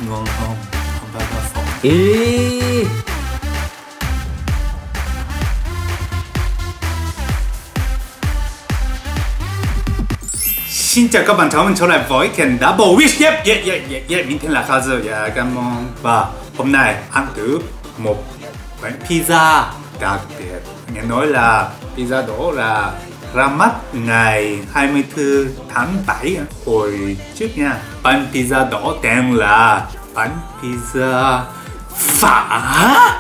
Ngon không? Hamburger phở. Ý. Xin chào các bạn, chào mừng trở lại với kênh Double Wish. Yep. Mình tên là Kazu. Cảm ơn. Và hôm nay ăn thử một quán pizza đặc biệt. Nghe nói là pizza đó là ra mắt ngày 24 tháng 7 hồi trước nha. Bánh pizza đó tên là bánh pizza phở.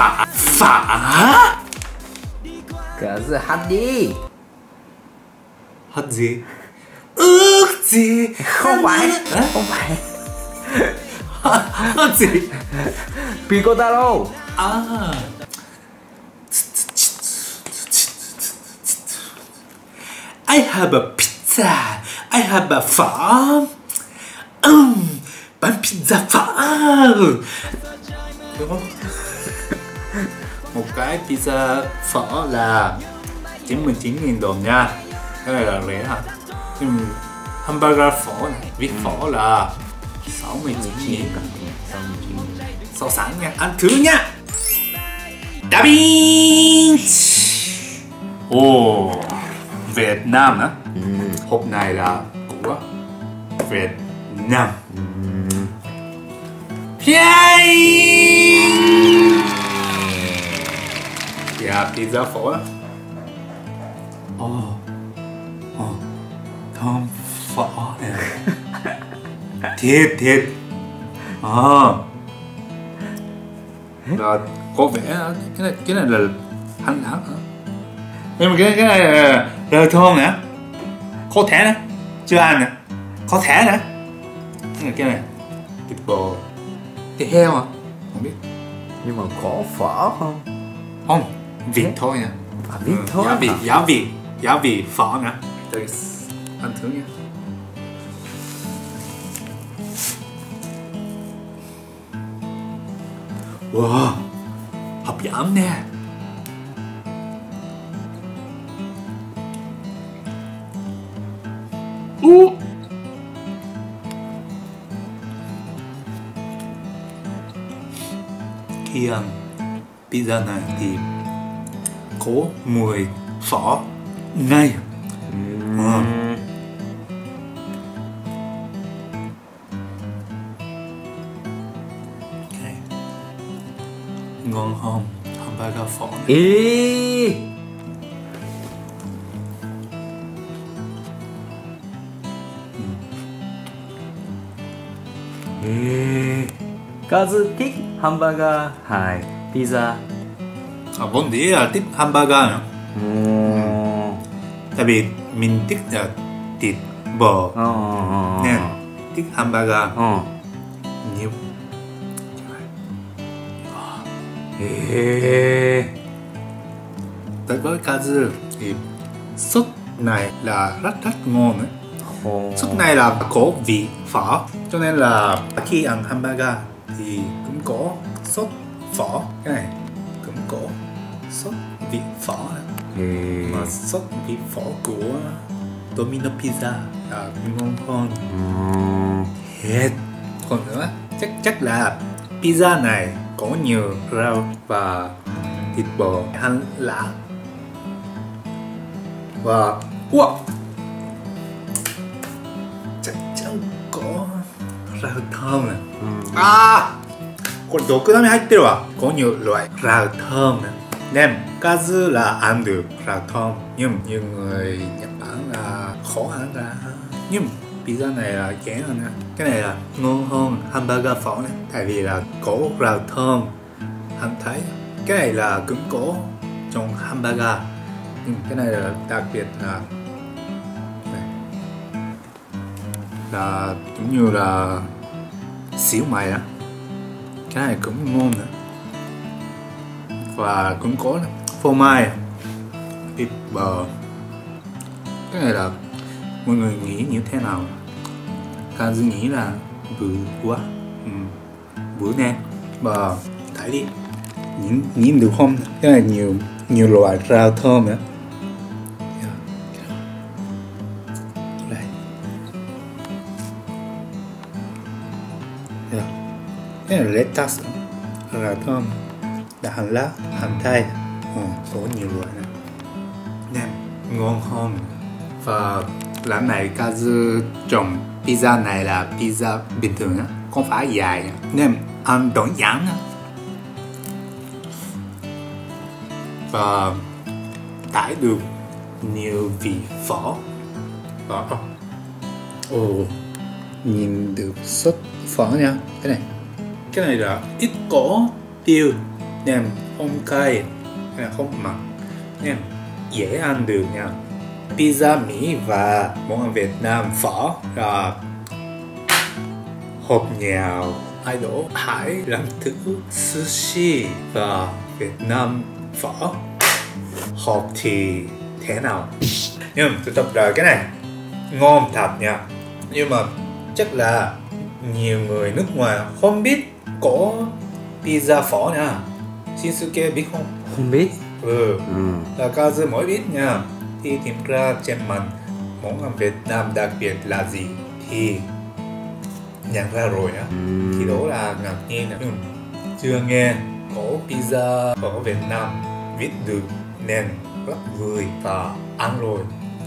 Kazu hát đi. Hát gì? Ước gì? Không phải. Hát gì? Picotaro. À. I have a pizza. I have a phở. Bánh pizza phở. Đúng không? Một cái pizza phở là 99.000 đồng nha. Cái này là rẻ hả? Nhưng hamburger phở này, viết phở là 69.000. So sánh nha, ăn thử nha. Da Vinci. Ồ, Việt Nam á. Hộp này là của Việt Nam. Yay! Yeah, pizza phở á. Thơm phở này. Thiệt. Là có vẻ cái này là hành lá hả? Nhưng mà cái này là thơm nè, có thể nè, chưa ăn nè, có thể nè. Cái này thịt bò, thịt heo à? Không biết. Nhưng mà có phở không? Không, vịt thôi nè. Vịt thôi. Giá vị phở nè. Tôi ăn thử nha. Wow, hấp dẫn nè. Khi ăn pizza này thì có mùi phở ngay. Ngon không? Hamburger phở này. Ý. Kazu thích hamburger hay pizza? Vốn dĩ là thích hamburger nữa. Tại vì mình thích thịt bò nên thích hamburger nhiều. Tới với Kazu thì sốt này là rất ngon đấy. Sốt này là có vị phở, cho nên là khi ăn hamburger thì cũng có sốt phở. Cái này cũng có sốt vị phở. Mà sốt vị phở của Domino Pizza là ngon hơn. Còn nữa chắc là pizza này có nhiều rau và thịt bò, hành lá và chắc chắn có rau thơm này. Còn đồ cứ hay tiêu à? Có nhiều loại rau thơm này. Nem Kazu là ăn được rau thơm, nhưng nhiều người Nhật Bản là khó ăn ra. Nhưng pizza này là dễ hơn nè. Cái này là ngon hơn hamburger phở này, tại vì là có rau thơm. Anh thấy cái này là cũng có trong hamburger, nhưng cái này là đặc biệt là này. Là giống như là xíu mày á. Cái này cũng ngon nữa. Và cũng có phô mai, thịt bò. Cái này là mọi người nghĩ như thế nào? Kazu nghĩ là bự quá. Bự nè. Và thấy đi, nhìn được không? Cái này nhiều loại rau thơm nữa. Đây. Cái này lettuce, rất là thơm. Là hành lá, hành tây, có nhiều loại này. Nem ngon hơn. Và lần này Kazu trồng pizza này là pizza bình thường á, không phải dài. Nem ăn đơn giản á. Và tải được nhiều vị phở. Nhìn được sốt phở nha. Cái này là ít có tiêu, nem không cay, cái này không mặn, nem dễ ăn được nha. Pizza Mỹ và món ăn Việt Nam phở là hợp nhau. Idol hãy làm thử sushi và Việt Nam phở hợp thì thế nào. Nhưng thực tập là cái này ngon thật nha. Nhưng mà chắc là nhiều người nước ngoài không biết có pizza phở nha. Shinsuke biết không? Không biết. Là Kazu mới biết nha. Thì tìm ra trên mạng món ăn Việt Nam đặc biệt là gì thì nhận ra rồi á. Thì đó là ngạc nhiên. Nhưng chưa nghe có pizza ở Việt Nam viết được nên rất vui và ăn rồi.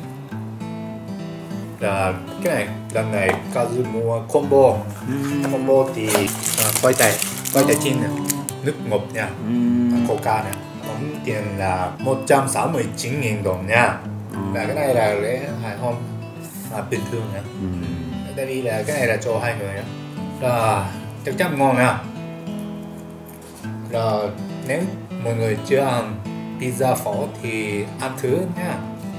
Là cái này lần này Kazu mua combo. Combo thì khoai tây chiên này, nước ngọt nha, coca này, tổng tiền là 169.000 đồng nha. Và cái này là lễ hải hôm bình thường nha. Tại vì là cái này là cho 2 người nha. Là chắc chắn ngon nha. Là nếu mọi người chưa ăn pizza phở thì ăn thử nha.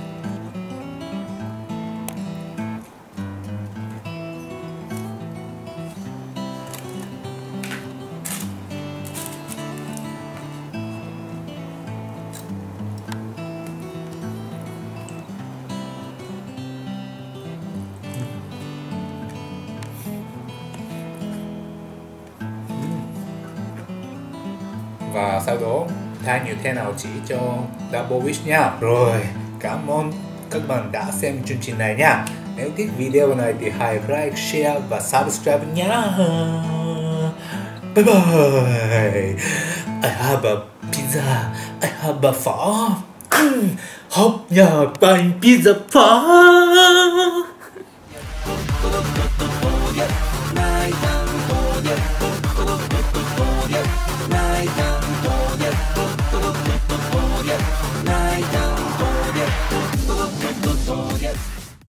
Và sau đó thay như thế nào chỉ cho Double Wish nha. Rồi, cảm ơn các bạn đã xem chương trình này nha. Nếu thích video này thì hãy like, share và subscribe nhé. Bye bye. I have a pizza. I have a phở. Hộp nhà bánh pizza phở.